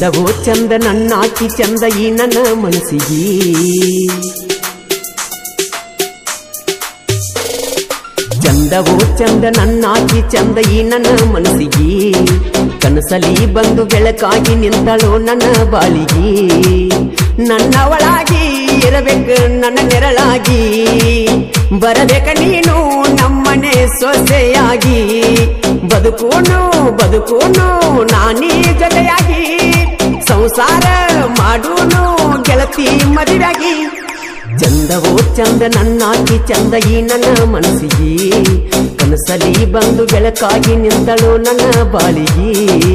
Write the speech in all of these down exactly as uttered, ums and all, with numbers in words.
ಚಂದವೋ ಚಂದ ನನ್ನಾಕಿ ಚಂದ ಈ ನನ್ನ ಮನಸ್ಸಿಗೆ ಚಂದವೋ ಚಂದ ನನ್ನಾಕಿ ಚಂದ ಈ ನನ್ನ ಮನಸ್ಸಿಗೆ ಕನಸಲಿ ಬಂದು ಬೆಳಕಾಗಿ ನಿಂತಳೋ ನನ್ನ ಬಾಳಿಗೆ ನನ್ನವಳಾಗಿ ಇರಬೇಕು ನನ್ನ ನೆರಳಾಗಿ ಬರಬೇಕ ನೀನು ನಮ್ಮನೆ ಸೊಸೆಯಾಗಿ ಬದುಕೋನು ಬದುಕೋನು ನಾನೀ ಜೊತೆಯಾಗಿ ಸಂಸಾರ ಮಾಡೋನು ಗೆಳತಿ ಮದುವೆಯಾಗಿ ಚಂದವೋ ಚಂದ ನನ್ನಾಕಿ ಚಂದ ಈ ನನ್ನ ಮನಸ್ಸಿಗೆ ಕನಸಲಿ ಬಂದು ಬೆಳಕಾಗಿ ನಿಂತಳೋ ನನ್ನ ಬಾಳಿಗೆ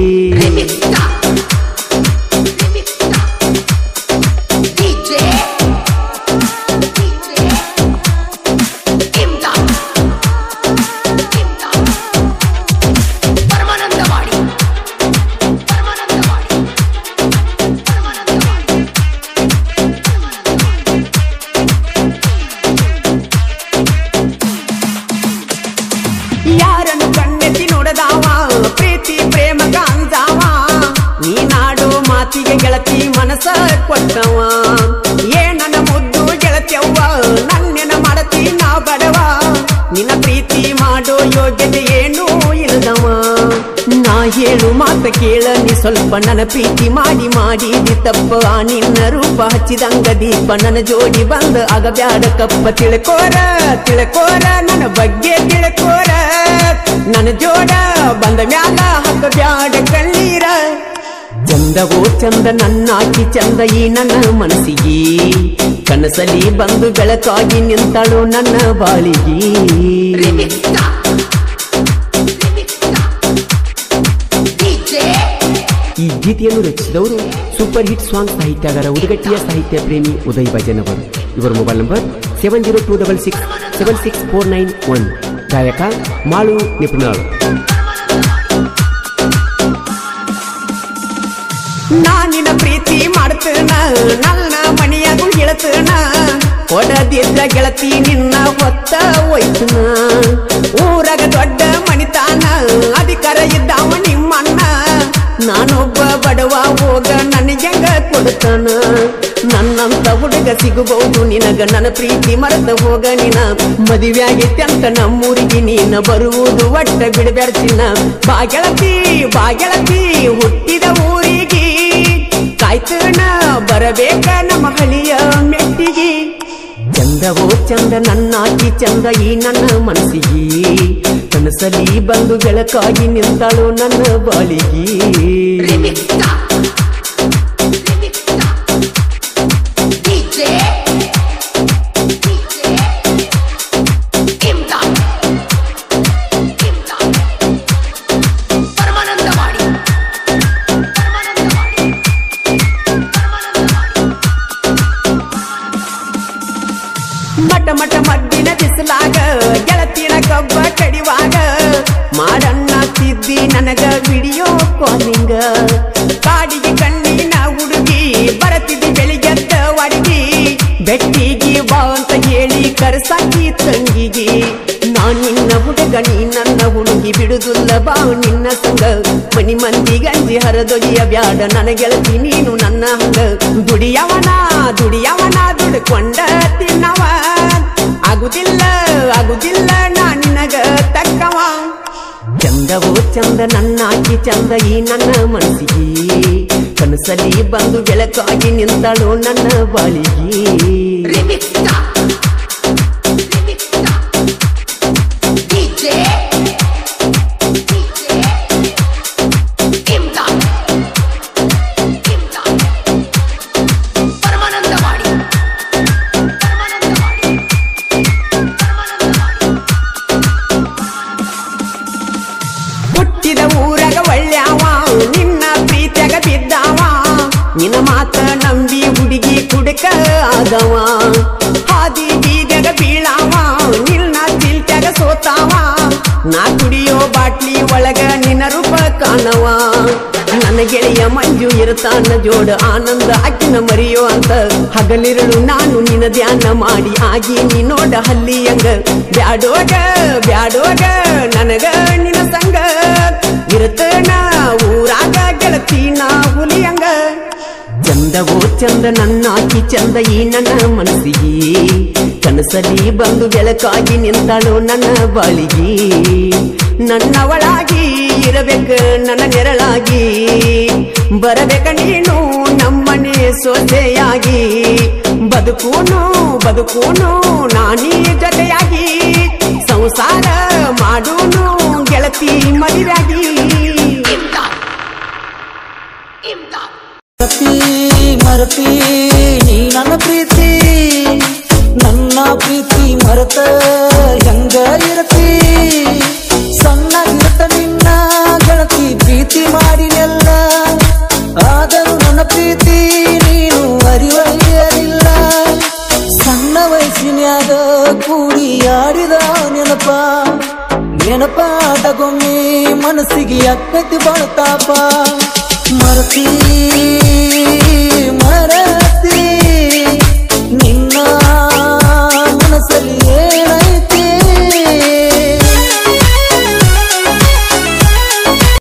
ಯಾರನ್ನು ಕಣ್ಣೆತ್ತಿ ನೋಡದಾವ ಪ್ರೀತಿ ಪ್ರೇಮ ಕಾಂಜಾವ ನೀನಾಡೋ ಮಾತಿಗೆ ಗೆಳತಿ ಮನಸ ಕೊಟ್ಟವ ಏನನ ಮುದ್ದು ಗೆಳತಿಯವ್ವ ನನ್ನೆನ ಮಾಡತಿ ನಾ ಬಡವ ನಿನ್ನ ಪ್ರೀತಿ ಮಾಡೋ ಯೋಗ್ಯತೆ ಏನೂ ಇಲ್ಲದವ ನಾ ಹೇಳು ಮಾತ ಕೇಳ ನೀ ಸ್ವಲ್ಪ ನನ್ನ ಪ್ರೀತಿ ಮಾಡಿ ಮಾಡಿದಿ ತಪ್ಪ ನಿನ್ನ ರೂಪ ಹಚ್ಚಿದಂಗ ದೀಪ ನನ್ನ ಜೋಡಿ ಬಂದ ಆಗ ಬ್ಯಾಡ ಕಪ್ಪ ತಿಳ್ಕೋರ ತಿಳ್ಕೋರ ನನ್ನ ಬಗ್ಗೆ ತಿಳ್ಕೋರ ನನ್ನ ಜೋಡ ಬಂದ ಮ್ಯಾಲ ಹಕ್ಕ ಬ್ಯಾಡ ಕಣ್ಣೀರ ಚಂದವೋ ಚಂದ ನನ್ನಾಕಿ ಚಂದ ಈ ನನ್ನ ಮನಸ್ಸಿಗೆ ಕನಸಲಿ ಬಂದು ಬೆಳಕಾಗಿ ನಿಂತಳೋ ನನ್ನ ಬಾಳಿಗೆ ಈ ಗೀತೆಯನ್ನು ರಚಿಸಿದವರು ಸೂಪರ್ ಹಿಟ್ ಸಾಂಗ್ ಸಾಹಿತ್ಯಗಾರ ಉದಗಟ್ಟಿಯ ಸಾಹಿತ್ಯ ಪ್ರೇಮಿ ಉದಯ್ ಭಜನ್ ಅವರು. ಇವರ mobile number seven zero two double six seven six four nine one. ಗಾಯಕ ಮಾಳು ನಿಪುಣಾಳು. ನಾನಿನ ಪ್ರೀತಿ ಮಾಡ್ತೇನ ನನ್ನ ಮನೆಯಾಗೂ ಗೆಳತನ ಕೊಡದಿದ್ದ ಗೆಳತಿ ನಿನ್ನ ಹೊತ್ತ ಒಯ್ತನ ಊರಾಗ ದೊಡ್ಡ ಮನಿತಾನ ಅಧಿಕಾರ ಇದ್ದಾವ ನಿಮ್ಮಣ್ಣ ನಾನೊಬ್ಬ ಬಡವ ಹೋಗ ನನಗೆಂಗ ಕೊಡ್ತಾನ ನನ್ನಂತ ಹುಡುಗ ಸಿಗಬಹುದು ನಿನಗ ನನ್ನ ಪ್ರೀತಿ ಮರೆತ ಹೋಗ ನಿನ ಮದುವೆಯಾಗಿತ್ತೆ ಅಂತ ನಮ್ಮೂರಿಗೆ ನೀನ ಬರುವುದು ಒಟ್ಟ ಬಿಡಬೇಡ್ತಿನ ಬಾಗೆಳತಿ ಬಾಗೆಳತಿ ಹುಟ್ಟಿದ ಊರಿಗೆ ಕಾಯ್ತನ ಬರಬೇಕ ನಮ್ಮ ಹಳಿಯ ಮೆಟ್ಟಿಗೆ ಚಂದವೋ ಚಂದ ನನ್ನಾಕಿ ಚಂದ ಈ ನನ್ನ ಮನಸ್ಸಿಗೆ ಕನಸಲಿ ಬಂದು ಬೆಳಕಾಗಿ ನಿಂತಳೋ ನನ್ನ ಬಾಳಿಗೆ ಮಟ ಮಟ ಮಡ್ಡಿನ ಬಿಸಲಾಗ ಗೆಳತಿನ ಕಬ್ಬ ಕಡಿವಾಗ ಮಾಡಣ್ಣ ತಿದ್ದಿ ನನಗ ವಿಡಿಯೋ ಕಾಲಿಂಗ ಕಾಡಿಗೆ ಕಣ್ಣಿನ ಹುಡುಗಿ ಬರತಿದ್ದಿ ಬೆಳಿಗ್ಗೆದ್ದ ಅಡಿಗೆ ಬೆಟ್ಟಿಗೆ ಬಾ ಅಂತ ಹೇಳಿ ಕರ್ಸಾಕಿ ತಂಗಿಗೆ ನಾನ್ ನಿನ್ನ ಹುಡುಗ ನೀ ನನ್ನ ಹುಡುಗಿ ಬಿಡುದಿಲ್ಲ ಬಾ ನಿನ್ನ ಸಂಗ ಮನಿ ಮಂದಿ ಗಂಜಿ ಹರದೊಲಿಯ ಬ್ಯಾಡ ನನ್ನ ಗೆಳತಿ ನೀನು ನನ್ನ ಹಂಗ ದುಡಿಯವನ ದುಡಿಯವನ ದುಡ್ಕೊಂಡ ತಿನ್ನವ ಆಗುದಿಲ್ಲ ಆಗುದಿಲ್ಲ ನಾ ನಿನಗ ತಕ್ಕವ ಚಂದವೋ ಚಂದ ನನ್ನಾಕಿ ಚಂದ ಈ ನನ್ನ ಮನಸ್ಸಿಗೆ ಕನಸಲಿ ಬಂದು ಬೆಳಕಾಗಿ ನಿಂತಳೋ ನನ್ನ ಬಾಳಿಗೆ ಹುಟ್ಟಿದ ಊರಾಗ ಒಳ್ಳ್ಯಾವ ನಿನ್ನ ಪ್ರೀತಿಯಾಗ ಬಿದ್ದಾವ ನಿನ್ನ ಮಾತ ನಂಬಿ ಹುಡುಗಿ ಕುಡಕ ಆದವ ಹಾದಿ ಬೀದ್ಯಾಗ ಬೀಳಾವ ನಿನ್ನ ತಿಲ್ಟ್ಯಾಗ ಸೋತಾವ ನಾ ಕುಡಿಯೋ ಬಾಟ್ಲಿ ಒಳಗ ನಿನ್ನ ರೂಪ ಕಾಣವ ನನ್ನ ಗೆಳೆಯ ಮಂಜು ಇರ್ತಾನ ಜೋಡ ಆನಂದ ಅಕ್ಕಿನ ಮರಿಯೋ ಅಂತ ಹಗಲಿರಳು ನಾನು ನಿನ್ನ ಧ್ಯಾನ ಮಾಡಿ ಆಗಿ ನೀ ನೋಡ ಹಲ್ಲಿಯಂಗ ಬ್ಯಾಡೋಗ ಬ್ಯಾಡೋಗ ನನಗ ನಿನ್ನ ಸಂಗ ಇರ್ತನ ಊರಾಗ ಗೆಳತಿ ನಾ ಹುಲಿಯಂಗ ಚಂದವೋ ಚಂದ ನನ್ನಾಕಿ ಚಂದ ಈ ನನ್ನ ಮನಸ್ಸಿಗೆ ಕನಸಲಿ ಬಂದು ಬೆಳಕಾಗಿ ನಿಂತಳು ನನ್ನ ಬಾಳಿಗೆ ನನ್ನವಳಾಗಿ ಇರಬೇಕ ನನ್ನ ನೆರಳಾಗಿ ಬರಬೇಕ ನೀನು ನಮ್ಮನೆ ಸೊಸೆಯಾಗಿ ಬದುಕೂನು ಬದುಕೂನು ನಾನೀ ಜೊತೆಯಾಗಿ ಸಂಸಾರ ಮಾಡೂನು ಗೆಳತಿ ಮದಿರಾಗಿ ಮರತಿ ನೀ ನನ್ನ ಪ್ರೀತಿ ನನ್ನ ಪ್ರೀತಿ ಮರತ ಹೆಂಗ ಇರತಿ ಸಣ್ಣಗಿರತ ನಿನ್ನ ಗೆಳತಿ ಪ್ರೀತಿ ಮಾಡಿನೆಲ್ಲ ಆದರೂ ನನ್ನ ಪ್ರೀತಿ ನೀನು ಅರಿವರಿಯಲಿಲ್ಲ ಸಣ್ಣ ವಯಸ್ಸಿನ್ಯಾಗ ಕೂಡಿ ಆಡಿದ ನೆನಪ ನೆನಪಾಟಗೊಮ್ಮೆ ಮನಸ್ಸಿಗೆ ಅಕ್ಕತಿ ಬಳತಾಪ ಮರತಿ